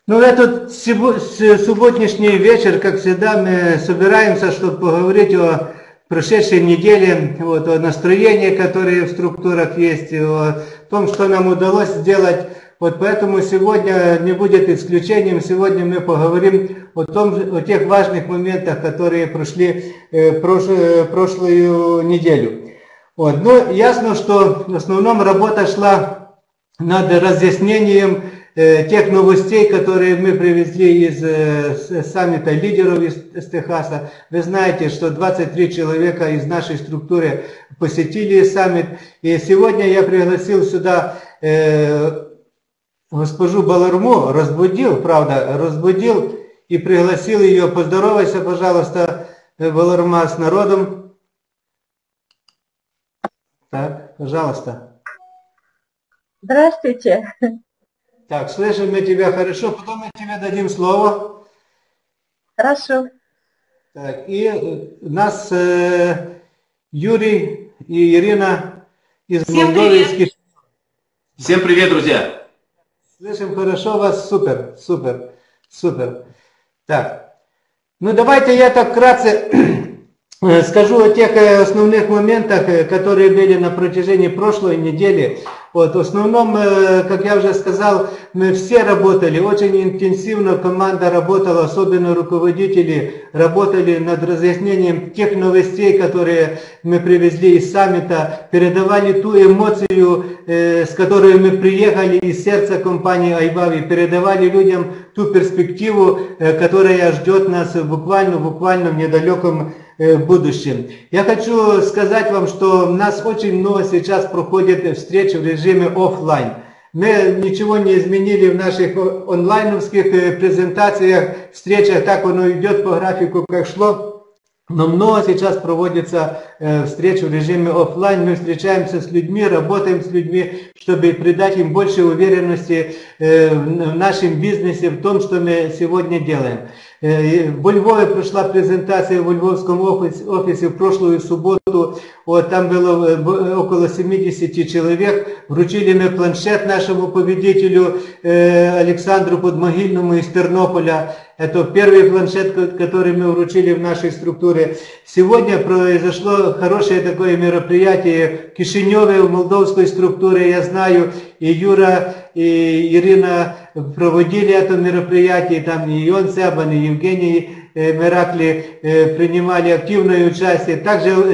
Ну, в этот субботнишний вечер, как всегда, мы собираемся, чтобы поговорить о прошедшей неделе, вот, о настроении, которые в структурах есть, о том, что нам удалось сделать. Вот поэтому сегодня не будет исключением. Сегодня мы поговорим о тех важных моментах, которые прошли прошлую неделю. Вот. Ну, ясно, что в основном работа шла над разъяснением тех новостей, которые мы привезли из саммита лидеров из Техаса. Вы знаете, что 23 человека из нашей структуры посетили саммит. И сегодня я пригласил сюда госпожу Баларму, разбудил и пригласил ее. Поздоровайся, пожалуйста, Баларма, с народом. Так, пожалуйста. Здравствуйте. Так, слышим мы тебя хорошо, потом мы тебе дадим слово. Хорошо. Так, и у нас Юрий и Ирина из Молдовы. Всем привет, друзья. Слышим хорошо вас, супер, супер, супер. Так, ну давайте я так вкратце скажу о тех основных моментах, которые были на протяжении прошлой недели. Вот, в основном, как я уже сказал, мы все работали, очень интенсивно команда работала, особенно руководители работали над разъяснением тех новостей, которые мы привезли из саммита, передавали ту эмоцию, с которой мы приехали из сердца компании Айбави, передавали людям ту перспективу, которая ждет нас буквально в недалеком будущем. Я хочу сказать вам, что у нас очень много сейчас проходит встреч в режиме офлайн. Мы ничего не изменили в наших онлайновских презентациях, встречах, так оно идет по графику, как шло. Но много сейчас проводится встреч в режиме офлайн. Мы встречаемся с людьми, работаем с людьми, чтобы придать им больше уверенности в нашем бизнесе, в том, что мы сегодня делаем. Во Львове прошла презентация в Львовском офисе в прошлую субботу. Вот, там было около 70 человек. Вручили мы планшет нашему победителю Александру Подмогильному из Тернополя. Это первый планшет, который мы вручили в нашей структуре. Сегодня произошло хорошее такое мероприятие в Кишиневе, в молдовской структуре, я знаю, и Юра, и Ирина проводили это мероприятие, там и Ион Себан, и Евгений Меракли принимали активное участие. Также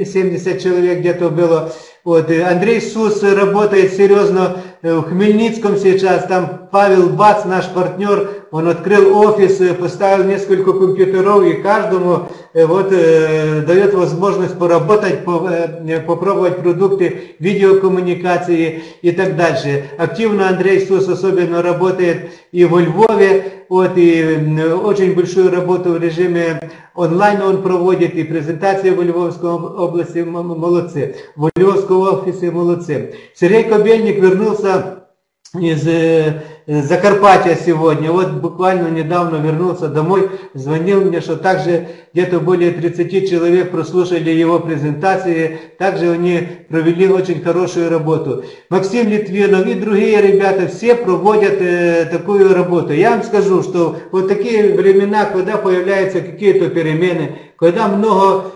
70 человек где-то было. Вот. Андрей Сус работает серьезно в Хмельницком сейчас, там Павел Бац, наш партнер, он открыл офис, поставил несколько компьютеров и каждому вот, дает возможность поработать, попробовать продукты видеокоммуникации и так дальше. Активно Андрей Сус особенно работает и во Львове, вот, и очень большую работу в режиме онлайн он проводит, и презентации в Львовской области молодцы, в Львовском офисе молодцы. Сергей Кобельник вернулся из Закарпатья сегодня, вот буквально недавно вернулся домой, звонил мне, что также где-то более 30 человек прослушали его презентации, также они провели очень хорошую работу. Максим Литвинов и другие ребята, все проводят такую работу. Я вам скажу, что вот такие времена, когда появляются какие-то перемены, когда много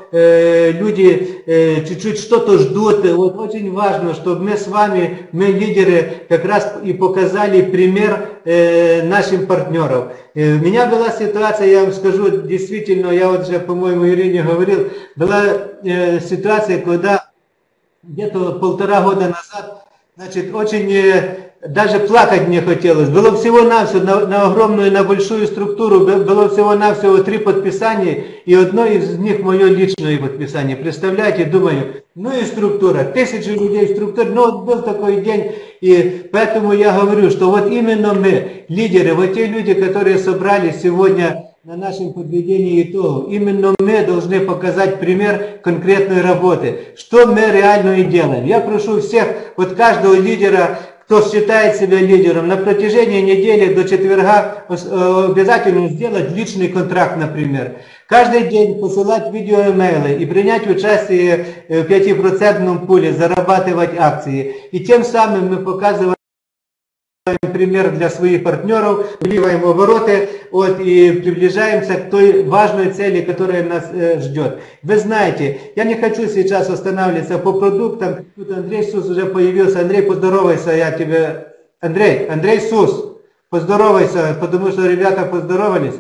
люди чуть-чуть что-то ждут, вот очень важно, чтобы мы с вами, мы лидеры, как раз и показали пример нашим партнерам. У меня была ситуация, я вам скажу, действительно, я вот же, по-моему, Ирине говорил, была ситуация, когда где-то 1,5 года назад, значит, очень даже плакать не хотелось. Было всего-навсего на огромную, на большую структуру, было всего-навсего 3 подписания, и одно из них мое личное подписание. Представляете, думаю, ну и структура, 1000 людей в структуре, ну вот был такой день, и поэтому я говорю, что вот именно мы, лидеры, вот те люди, которые собрались сегодня на нашем подведении итогов, именно мы должны показать пример конкретной работы, что мы реально и делаем. Я прошу всех, вот каждого лидера, кто считает себя лидером, на протяжении недели до четверга обязательно сделать личный контракт, например. Каждый день посылать видеоэмейлы и принять участие в 5% пуле, зарабатывать акции. И тем самым мы показываем пример для своих партнеров, увеличиваем обороты вот, и приближаемся к той важной цели, которая нас ждет. Вы знаете, я не хочу сейчас останавливаться по продуктам. Тут Андрей Сус уже появился. Андрей, поздоровайся, я тебе... Андрей Сус, поздоровайся, потому что ребята поздоровались.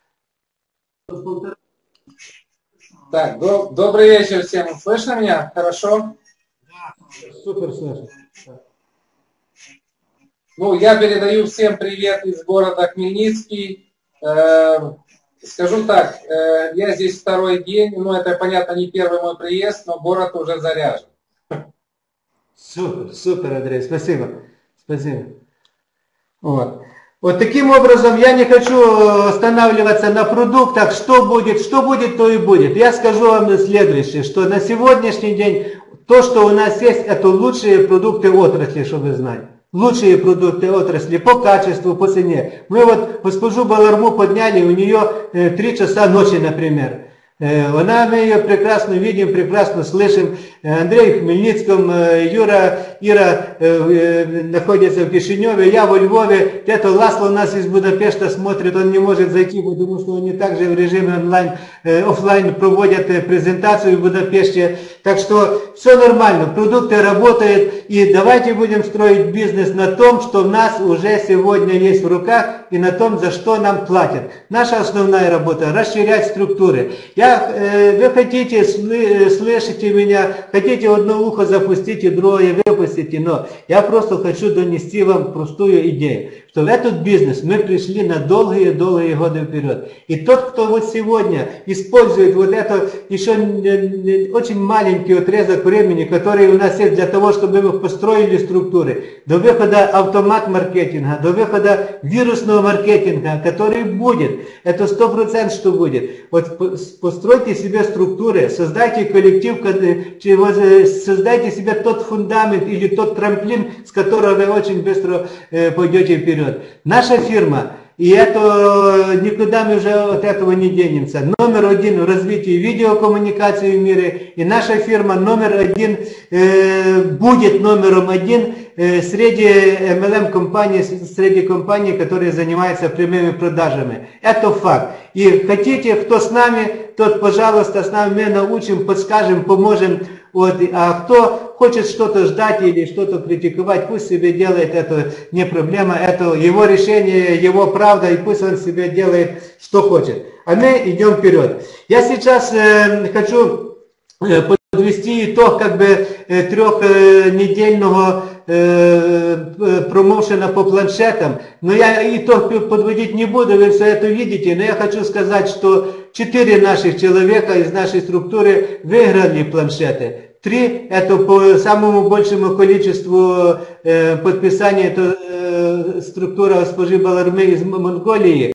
Так, добрый вечер всем. Слышно меня? Хорошо? Да, супер слышно. Ну, я передаю всем привет из города Хмельницкий. Скажу так, я здесь второй день, ну, это, понятно, не первый мой приезд, но город уже заряжен. Супер, супер, Андрей, спасибо. Спасибо. Вот таким образом я не хочу останавливаться на продуктах, что будет, то и будет. Я скажу вам следующее, что на сегодняшний день то, что у нас есть, это лучшие продукты отрасли, чтобы вы знали. Лучшие продукты отрасли по качеству, по цене. Мы вот госпожу Баларму подняли, у нее 3 часа ночи, например. Мы ее прекрасно видим, прекрасно слышим. Андрей в Хмельницком, Ира находится в Кишиневе, я во Львове. Это Ласло нас из Будапешта смотрит, он не может зайти, потому что они также в режиме офлайн проводят презентацию в Будапеште. Так что все нормально, продукты работают, и давайте будем строить бизнес на том, что у нас уже сегодня есть в руках, и на том, за что нам платят. Наша основная работа – расширять структуры. Вы хотите, слышите меня, хотите одно ухо запустить и другое выпустите, но я просто хочу донести вам простую идею, что в этот бизнес мы пришли на долгие годы вперед. И тот, кто вот сегодня использует вот это еще очень маленький отрезок времени, который у нас есть для того, чтобы мы построили структуры, до выхода автомат-маркетинга, до выхода вирусного маркетинга, который будет, это 100% что будет. Вот постройте себе структуры, создайте коллектив, создайте себе тот фундамент или тот трамплин, с которого вы очень быстро пойдете вперед. Наша фирма, и это никуда мы уже от этого не денемся, номер один в развитии видеокоммуникации в мире, и наша фирма номер один, будет номером один среди MLM-компаний, среди компаний, которые занимаются прямыми продажами. Это факт. И хотите, кто с нами, тот, пожалуйста, с нами мы научим, подскажем, поможем. Вот, а кто хочет что-то ждать или что-то критиковать, пусть себе делает, это не проблема, это его решение, его правда, и пусть он себе делает, что хочет. А мы идем вперед. Я сейчас хочу подвести итог как бы трехнедельного промоушена по планшетам, но я итог подводить не буду, вы все это видите, но я хочу сказать, что 4 наших человека из нашей структуры выиграли планшеты. 3 это по самому большему количеству подписаний, это структура госпожи Балармы из Монголии.